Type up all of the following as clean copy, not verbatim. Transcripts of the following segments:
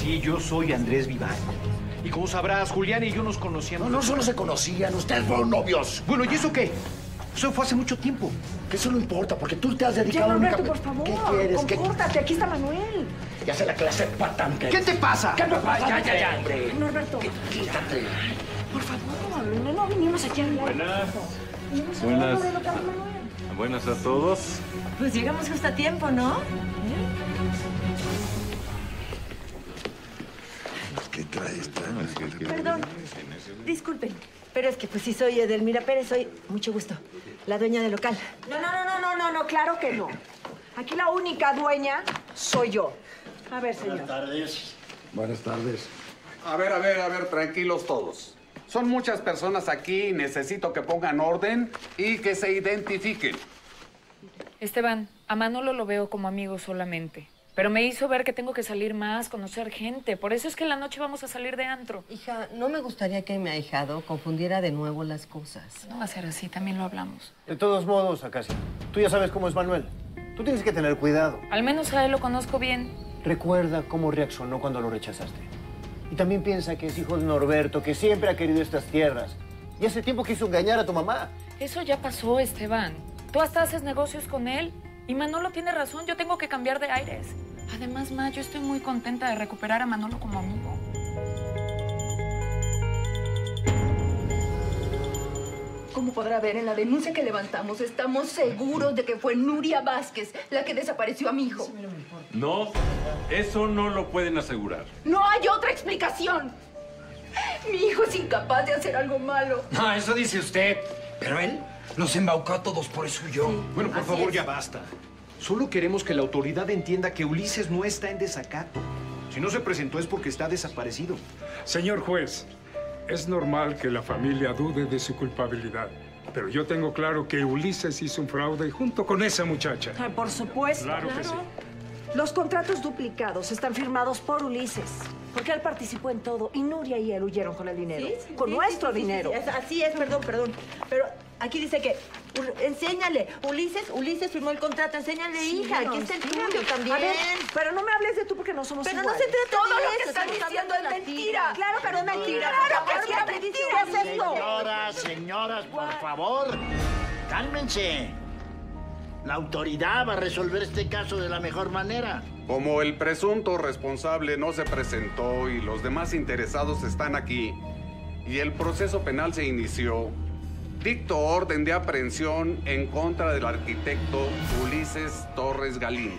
Sí, yo soy Andrés Vivanco. Y como sabrás, Julián y yo nos conocíamos... No solo se conocían, ustedes fueron novios. Bueno, ¿y eso qué? Eso fue hace mucho tiempo. Que eso no importa, porque tú te has dedicado Ya, Roberto, únicamente... por favor. ¿Qué quieres? Compórtate, aquí está Manuel. Ya sé la clase patán que ¿Qué eres. te pasa? ¿Qué me pasa? Ya, hombre. Norberto, Quítate. por favor, no vinimos aquí a hablar. Buenas. Vinimos a Buenas. hablar de lo que hace Manuel. Buenas a todos. Pues llegamos justo a tiempo, ¿no? ¿Qué traes? Perdón, disculpen, pero es que pues sí soy Edelmira Pérez, soy, mucho gusto, la dueña del local. No, claro que no. Aquí la única dueña soy yo. A ver, señor. Buenas tardes. Buenas tardes. A ver, tranquilos todos. Son muchas personas aquí y necesito que pongan orden y que se identifiquen. Esteban, a Manolo lo veo como amigo solamente. Pero me hizo ver que tengo que salir más, conocer gente. Por eso es que en la noche vamos a salir de antro. Hija, no me gustaría que mi ahijado confundiera de nuevo las cosas. No va a ser así, también lo hablamos. De todos modos, Acacia, tú ya sabes cómo es Manuel. Tú tienes que tener cuidado. Al menos a él lo conozco bien. Recuerda cómo reaccionó cuando lo rechazaste. Y también piensa que es hijo de Norberto, que siempre ha querido estas tierras. Y hace tiempo quiso engañar a tu mamá. Eso ya pasó, Esteban. Tú hasta haces negocios con él. Y Manolo tiene razón, yo tengo que cambiar de aires. Además, Ma, yo estoy muy contenta de recuperar a Manolo como amigo. Como podrá ver en la denuncia que levantamos, estamos seguros de que fue Nuria Vázquez la que desapareció a mi hijo. No, eso no lo pueden asegurar. ¡No hay otra explicación! Mi hijo es incapaz de hacer algo malo. No, eso dice usted. Pero él los embaucó a todos, por eso yo. Bueno, por favor, ya basta. Solo queremos que la autoridad entienda que Ulises no está en desacato. Si no se presentó es porque está desaparecido. Señor juez, es normal que la familia dude de su culpabilidad. Pero yo tengo claro que Ulises hizo un fraude junto con esa muchacha. Por supuesto. Claro que sí. Los contratos duplicados están firmados por Ulises, porque él participó en todo y Nuria y él huyeron con el dinero. Con nuestro dinero. Sí, así es, perdón. Pero aquí dice que, enséñale, Ulises firmó el contrato, enséñale, hija, aquí está el tuyo también. A ver, pero no me hables de tú porque no somos Pero iguales. no se trata Todo de lo que eso, están estamos diciendo hablando es de la mentira. Claro que no es mentira. Claro que sí es mentira. ¿Qué es esto? Señoras, por favor, cálmense. La autoridad va a resolver este caso de la mejor manera. Como el presunto responsable no se presentó y los demás interesados están aquí y el proceso penal se inició, dicto orden de aprehensión en contra del arquitecto Ulises Torres Galindo.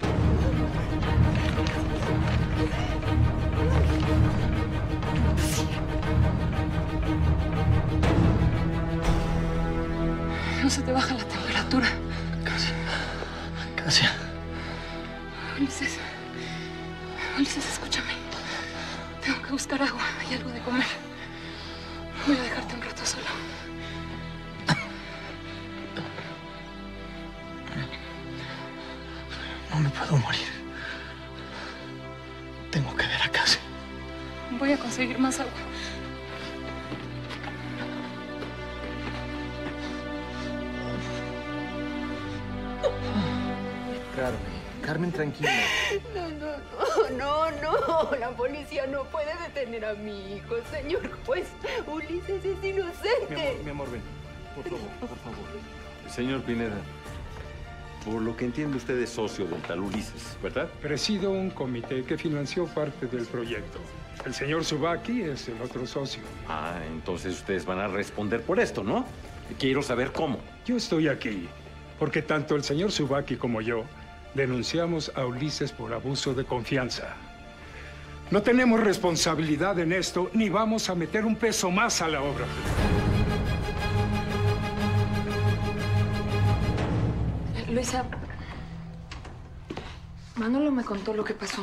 No se te baja la temperatura. Casia. Ulises, escúchame. Tengo que buscar agua y algo de comer. Voy a dejarte un rato solo. No me puedo morir. Tengo que ver a Casia. Voy a conseguir más agua. Carmen, tranquila. No. La policía no puede detener a mi hijo, señor juez. Ulises es inocente. Mi amor, ven. Por favor. Señor Pineda, por lo que entiende usted es socio del tal Ulises, ¿verdad? Presido un comité que financió parte del proyecto. El señor Subaki es el otro socio. Ah, entonces ustedes van a responder por esto, ¿no? Quiero saber cómo. Yo estoy aquí porque tanto el señor Subaki como yo denunciamos a Ulises por abuso de confianza. No tenemos responsabilidad en esto, ni vamos a meter un peso más a la obra. Luisa, Manolo me contó lo que pasó.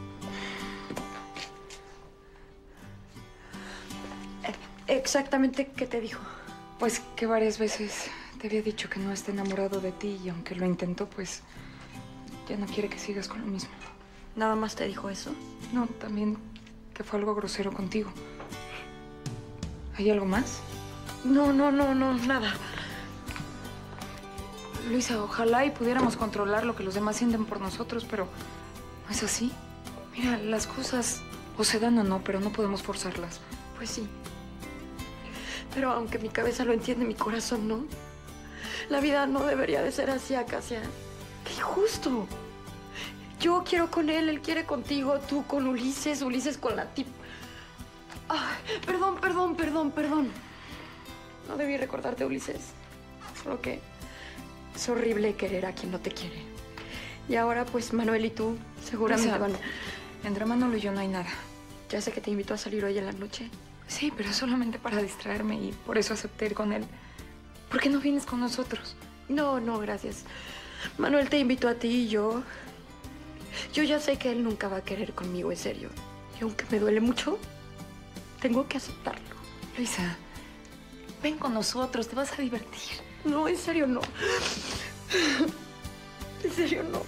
Exactamente, ¿qué te dijo? Pues que varias veces te había dicho que no está enamorado de ti y aunque lo intentó, pues ya no quiere que sigas con lo mismo. ¿Nada más te dijo eso? No, también que fue algo grosero contigo. ¿Hay algo más? No, nada. Luisa, ojalá y pudiéramos controlar lo que los demás sienten por nosotros, pero no es así. Mira, las cosas O se dan o no, pero no podemos forzarlas. Pues sí. Pero aunque mi cabeza lo entiende, mi corazón no. La vida no debería de ser así, Acacia. ¡Qué injusto! Yo quiero con él quiere contigo, tú con Ulises, Ulises con la tip. Ay, perdón. No debí recordarte, Ulises. Solo que es horrible querer a quien no te quiere. Y ahora, pues, Manuel y tú seguramente van... Entre Manolo y yo no hay nada. Ya sé que te invitó a salir hoy en la noche. Sí, pero solamente para distraerme y por eso acepté ir con él. ¿Por qué no vienes con nosotros? No, gracias. Manuel te invitó a ti y yo ya sé que él nunca va a querer conmigo, en serio. Y aunque me duele mucho, tengo que aceptarlo. Luisa, ven con nosotros, te vas a divertir. No, en serio no. En serio no.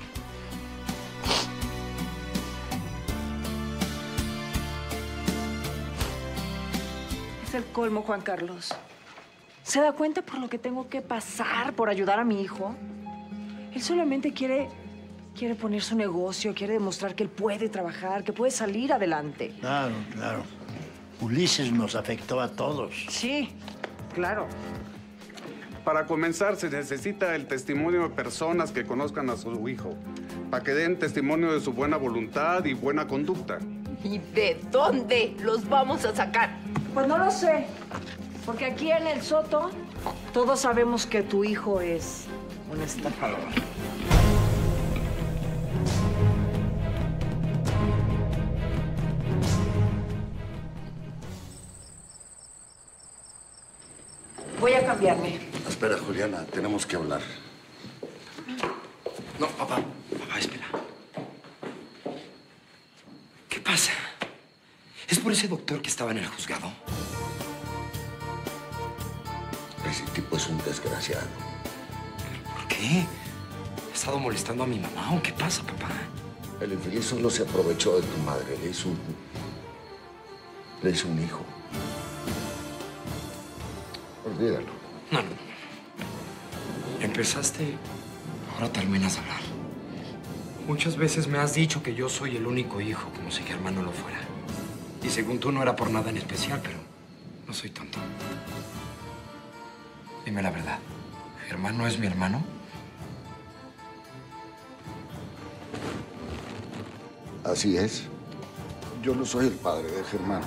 Es el colmo, Juan Carlos. ¿Se da cuenta por lo que tengo que pasar por ayudar a mi hijo? Él solamente quiere poner su negocio, quiere demostrar que él puede trabajar, que puede salir adelante. Claro. Ulises nos afectó a todos. Sí, claro. Para comenzar, se necesita el testimonio de personas que conozcan a su hijo, para que den testimonio de su buena voluntad y buena conducta. ¿Y de dónde los vamos a sacar? Pues no lo sé, porque aquí en el Soto todos sabemos que tu hijo es un estafador. Voy a cambiarme. Espera, Juliana, tenemos que hablar. No, papá, espera. ¿Qué pasa? ¿Es por ese doctor que estaba en el juzgado? Ese tipo es un desgraciado. ¿Por qué? ¿Ha estado molestando a mi mamá o qué pasa, papá? El infeliz solo se aprovechó de tu madre. Le hizo un hijo. Olvídalo. No. Empezaste, ahora terminas de hablar. Muchas veces me has dicho que yo soy el único hijo, como si Germán no lo fuera. Y según tú no era por nada en especial, pero no soy tonto. Dime la verdad, ¿Germán no es mi hermano? Así es. Yo no soy el padre de Germán.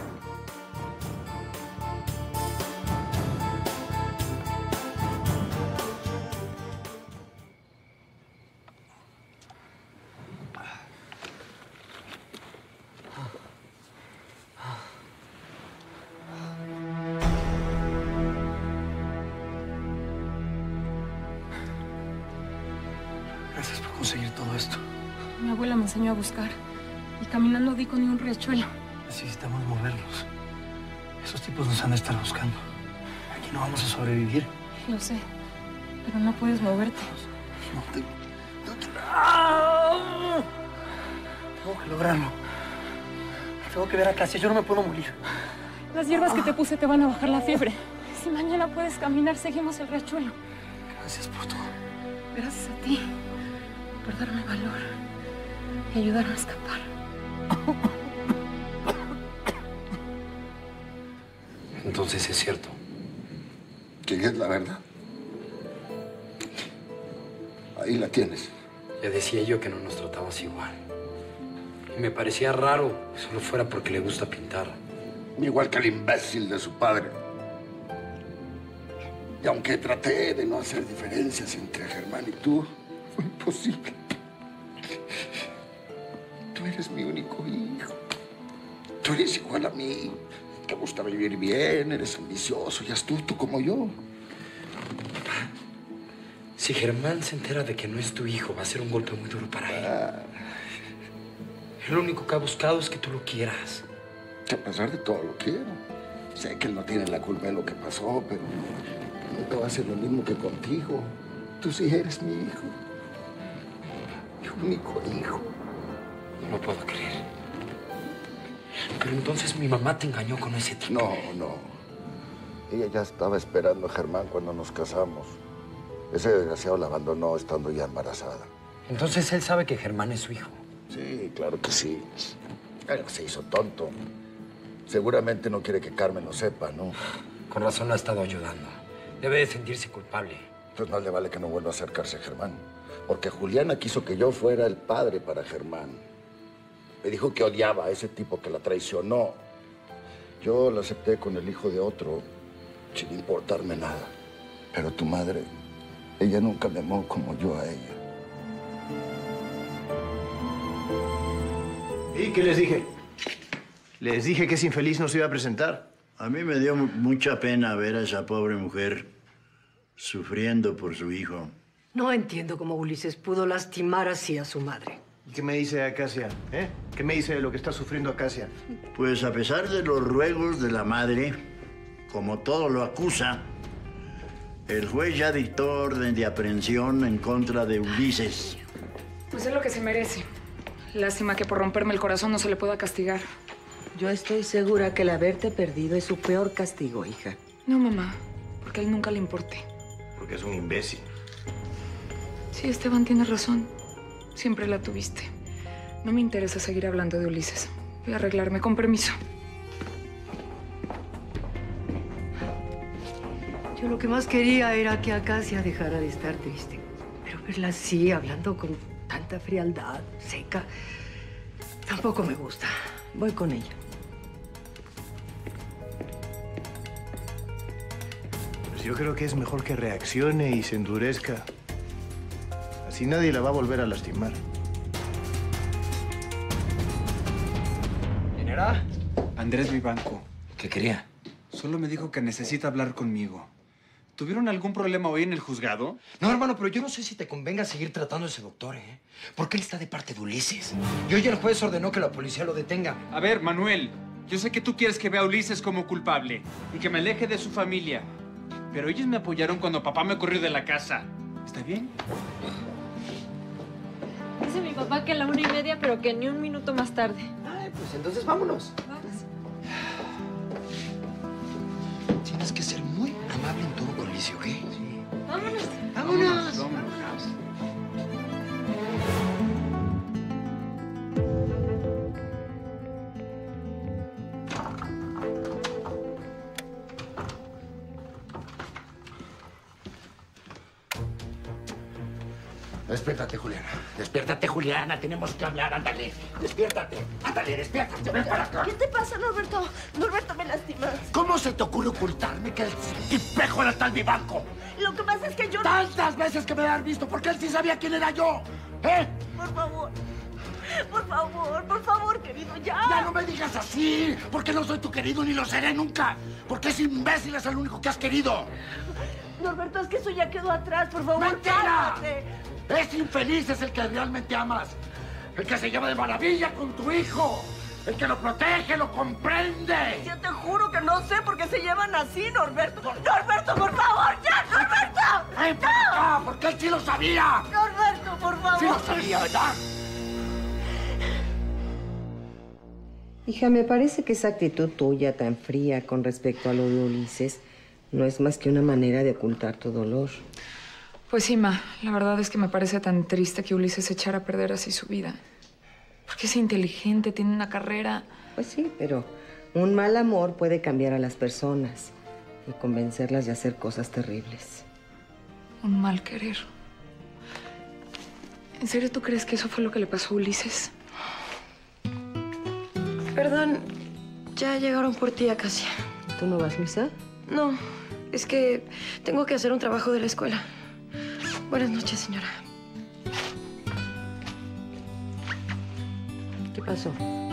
Gracias por conseguir todo esto. Mi abuela me enseñó a buscar. Y caminando di con un riachuelo. Necesitamos movernos. Esos tipos nos han de estar buscando. Aquí no vamos a sobrevivir. Lo sé, pero no puedes moverte. Tengo que lograrlo. Tengo que ver a Casia. Yo no me puedo morir. Las hierbas que te puse te van a bajar la fiebre. Si mañana puedes caminar, seguimos el riachuelo. Gracias por todo. Gracias a ti por darme valor y ayudarme a escapar. Entonces es cierto. ¿Qué es la verdad? Ahí la tienes. Ya decía yo que no nos tratabas igual. Y me parecía raro que solo fuera porque le gusta pintar. Igual que el imbécil de su padre. Y aunque traté de no hacer diferencias entre Germán y tú, fue imposible. Tú eres mi único hijo. Tú eres igual a mí. Te gusta vivir bien, eres ambicioso y astuto como yo. Papá, si Germán se entera de que no es tu hijo, va a ser un golpe muy duro para él. Lo único que ha buscado es que tú lo quieras. A pesar de todo, lo quiero. Sé que él no tiene la culpa de lo que pasó, pero nunca va a ser lo mismo que contigo. Tú sí eres mi hijo. Mi único hijo. No puedo creer. Pero entonces mi mamá te engañó con ese tipo. No. Ella ya estaba esperando a Germán cuando nos casamos. Ese desgraciado la abandonó estando ya embarazada. Entonces él sabe que Germán es su hijo. Sí, claro que sí. Pero se hizo tonto. Seguramente no quiere que Carmen lo sepa, ¿no? Con razón ha estado ayudando. Debe de sentirse culpable. Pues no le vale que no vuelva a acercarse a Germán. Porque Juliana quiso que yo fuera el padre para Germán. Me dijo que odiaba a ese tipo que la traicionó. Yo la acepté con el hijo de otro, sin importarme nada. Pero tu madre, ella nunca me amó como yo a ella. ¿Y qué les dije? Les dije que ese infeliz no se iba a presentar. A mí me dio mucha pena ver a esa pobre mujer sufriendo por su hijo. No entiendo cómo Ulises pudo lastimar así a su madre. ¿Y qué me dice de Acacia? ¿Qué me dice de lo que está sufriendo Acacia? Pues a pesar de los ruegos de la madre, como todo lo acusa, el juez ya dictó orden de aprehensión en contra de Ulises. Pues es lo que se merece. Lástima que por romperme el corazón no se le pueda castigar. Yo estoy segura que el haberte perdido es su peor castigo, hija. No, mamá, porque a él nunca le importé. Porque es un imbécil. Sí, Esteban tiene razón. Siempre la tuviste. No me interesa seguir hablando de Ulises. Voy a arreglarme, con permiso. Yo lo que más quería era que Acacia dejara de estar triste. Pero verla así, hablando con tanta frialdad, seca, tampoco me gusta. Voy con ella. Pues yo creo que es mejor que reaccione y se endurezca. Así nadie la va a volver a lastimar. ¿Quién era? Andrés Vivanco. ¿Qué quería? Solo me dijo que necesita hablar conmigo. ¿Tuvieron algún problema hoy en el juzgado? No, hermano, pero yo no sé si te convenga seguir tratando a ese doctor, ¿eh? Porque él está de parte de Ulises. Y hoy el juez ordenó que la policía lo detenga. A ver, Manuel, yo sé que tú quieres que vea a Ulises como culpable y que me aleje de su familia. Pero ellos me apoyaron cuando papá me corrió de la casa. ¿Está bien? Dice mi papá que a la 1:30, pero que ni un minuto más tarde. Ay, pues entonces vámonos. Vamos. Tienes que ser muy amable en todo con Licio, ¿ok? Sí. Vámonos. ¡Vámonos! Vámonos. Despiértate, Juliana. Despiértate, Juliana. Tenemos que hablar. Ándale. Despiértate. Ándale, despiértate. Ven para acá. ¿Qué te pasa, Norberto? Norberto, me lastimas. ¿Cómo se te ocurre ocultarme que el tipejo era tal Vivanco? Lo que pasa es que yo... Tantas veces que me has visto, porque él sí sabía quién era yo. ¿Eh? Por favor. Por favor, querido, ya. Ya no me digas así, porque no soy tu querido ni lo seré nunca. Porque ese imbécil es el único que has querido. Norberto, es que eso ya quedó atrás, por favor. ¡Mentira! Cálmate. Ese infeliz es el que realmente amas. El que se lleva de maravilla con tu hijo. El que lo protege, lo comprende. Yo te juro que no sé por qué se llevan así, Norberto. Norberto, por favor, ya, Norberto. ¡Ven para acá! Porque él sí lo sabía. Norberto, por favor. Sí lo sabía, ¿verdad? Hija, me parece que esa actitud tuya tan fría con respecto a lo de Ulises no es más que una manera de ocultar tu dolor. Pues sí, ma. La verdad es que me parece tan triste que Ulises echara a perder así su vida. Porque es inteligente, tiene una carrera. Pues sí, pero un mal amor puede cambiar a las personas y convencerlas de hacer cosas terribles. Un mal querer. ¿En serio tú crees que eso fue lo que le pasó a Ulises? Perdón, ya llegaron por ti, Acacia. ¿Tú no vas, Luisa? No, es que tengo que hacer un trabajo de la escuela. Buenas noches, señora. ¿Qué pasó?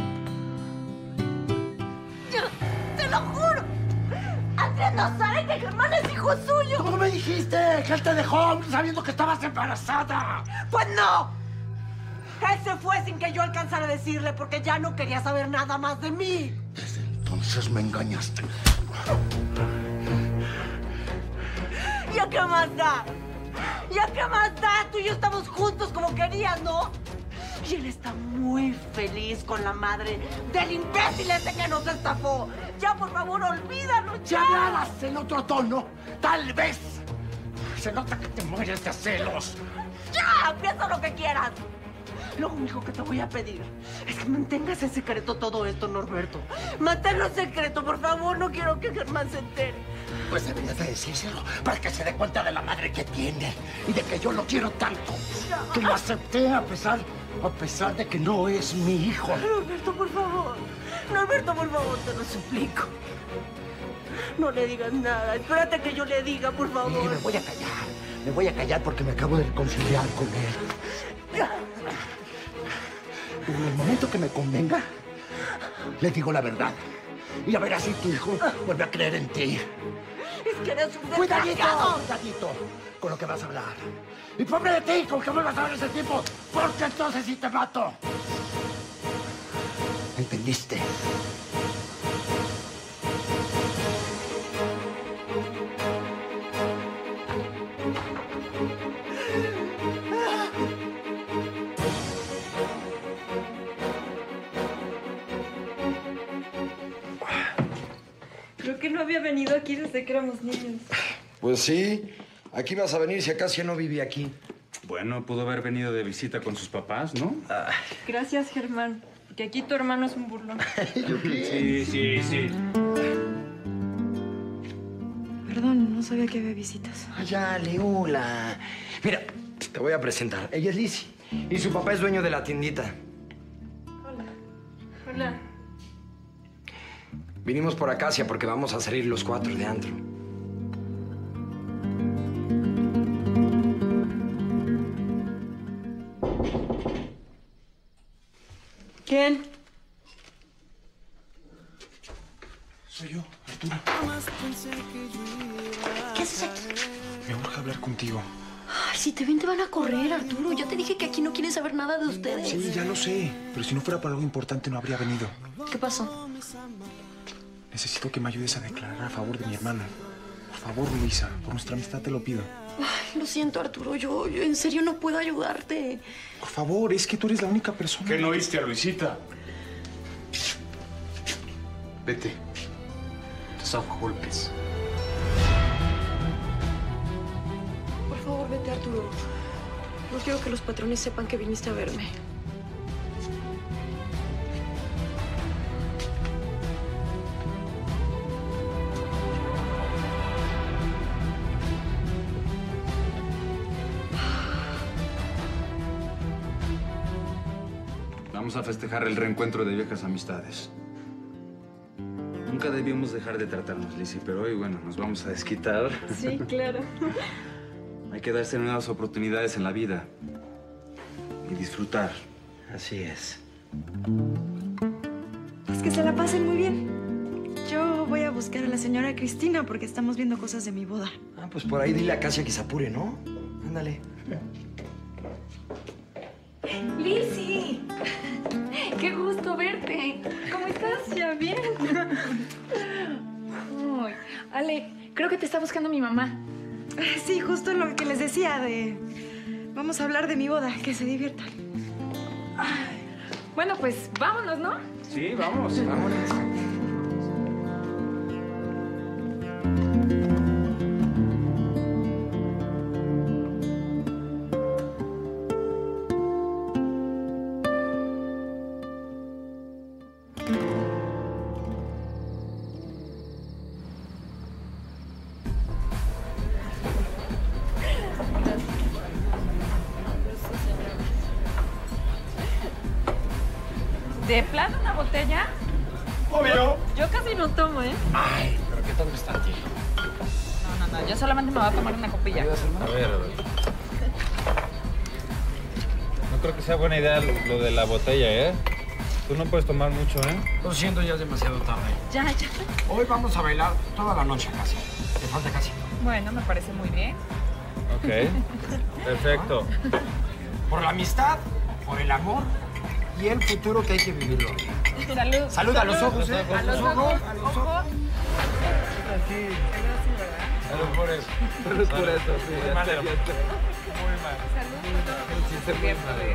¡Te lo juro! ¡Andrés no sabe que Germán es hijo suyo! ¿Cómo me dijiste que él te dejó sabiendo que estabas embarazada? ¡Pues no! Él se fue sin que yo alcanzara a decirle porque ya no quería saber nada más de mí. Desde entonces me engañaste. ¿Ya qué más da? ¿Ya qué más da? Tú y yo estamos juntos como querías, ¿no? Y él está muy feliz con la madre del imbécil ese que nos estafó. Ya, por favor, olvídalo, ya. Si hablaras en otro tono, tal vez. Se nota que te mueres de celos. ¡Ya! ¡Piensa lo que quieras! Lo único que te voy a pedir es que mantengas en secreto todo esto, Norberto. Manténlo en secreto, por favor. No quiero que Germán se entere. Pues deberías de decírselo para que se dé cuenta de la madre que tiene y de que yo lo quiero tanto. Que lo acepté a pesar de que no es mi hijo. Norberto, por favor. Norberto, por favor, te lo suplico. No le digas nada. Espérate a que yo le diga, por favor. Y me voy a callar. Me voy a callar porque me acabo de reconciliar con él. En el momento que me convenga, le digo la verdad. Y a ver así tu hijo vuelve a creer en ti. Es que eres un Cuidadito con lo que vas a hablar. Y pobre de ti con que vuelvas a ver ese tipo, porque entonces sí te mato. ¿Entendiste? Creo que no había venido aquí desde que éramos niños. Pues sí. Aquí vas a venir si acaso no viví aquí. Bueno, pudo haber venido de visita con sus papás, ¿no? Gracias, Germán. Porque aquí tu hermano es un burlón. Sí. Perdón, no sabía que había visitas. Ya, Leula. Mira, te voy a presentar. Ella es Lizzy. Y su papá es dueño de la tiendita. Hola. Vinimos por Acacia porque vamos a salir los 4 de antro. ¿Quién? Soy yo, Arturo. ¿Qué haces aquí? Me urge hablar contigo. Ay, si te ven te van a correr, Arturo. Ya te dije que aquí no quieren saber nada de ustedes. Sí, ya lo sé. Pero si no fuera por algo importante no habría venido. ¿Qué pasó? Necesito que me ayudes a declarar a favor de mi hermano. Por favor, Luisa, por nuestra amistad te lo pido. Ay, lo siento, Arturo. Yo en serio no puedo ayudarte. Por favor, es que tú eres la única persona... ¿Qué no oíste a Luisita? Vete. Te saco a golpes. Por favor, vete, Arturo. No quiero que los patrones sepan que viniste a verme. Vamos a festejar el reencuentro de viejas amistades. Nunca debíamos dejar de tratarnos, Lizzy, pero hoy, bueno, nos vamos a desquitar. Sí, claro. Hay que darse nuevas oportunidades en la vida. Y disfrutar. Así es. Pues que se la pasen muy bien. Yo voy a buscar a la señora Cristina porque estamos viendo cosas de mi boda. Ah, pues por ahí dile a Acacia que se apure, ¿no? Ándale. ¡Lizzy! ¡Qué gusto verte! ¿Cómo estás? Ya bien. Ay, Ale, creo que te está buscando mi mamá. Sí, justo lo que les decía de... Vamos a hablar de mi boda, que se diviertan. Ay, bueno, pues vámonos, ¿no? Sí, vamos. Vámonos. ¿De plano una botella? Obvio. Yo casi no tomo, ¿eh? Ay, pero ¿qué tal está, tío? No, yo solamente me voy a tomar una copilla. A ver. No creo que sea buena idea lo de la botella, ¿eh? Tú no puedes tomar mucho, ¿eh? Lo siento, ya es demasiado tarde. Ya. Hoy vamos a bailar toda la noche casi. Te falta casi. Bueno, me parece muy bien. Ok. Perfecto. Por la amistad, por el amor y el futuro que hay que vivirlo. Salud. Salud a los ojos, ¿eh? A los ojos. Ojo. Salud por eso. Salud por eso, sí. Muy mal. Muy mal. Salud. Sí, se muy mal.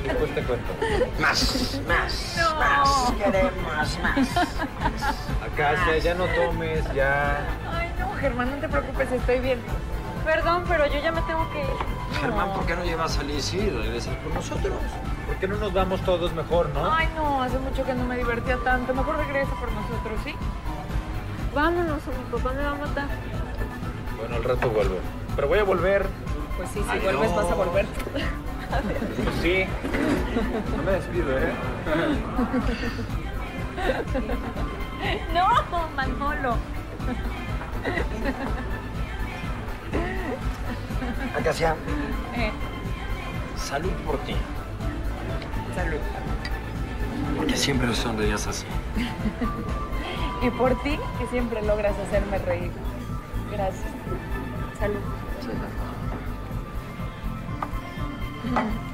Después te cuento. Más. No. Más. Queremos más. Acacia, ya no tomes, ya. Ay, no, Germán, no te preocupes, estoy bien. Perdón, pero yo ya me tengo que ir. Germán, ¿por qué no llevas a Liz y regresas con nosotros? ¿Por qué no nos vamos todos mejor, no? Ay, no, hace mucho que no me divertía tanto. Mejor regresa por nosotros, ¿sí? Vámonos, o mi papá me va a matar. Bueno, al rato vuelvo. Pero voy a volver. Pues sí, si vuelves vas a volver. Pues sí. No me despido, ¿eh? No, Manolo. Acacia, salud por ti. Salud. Porque siempre me sonreías así. Y por ti, que siempre logras hacerme reír. Gracias. Salud. Salud.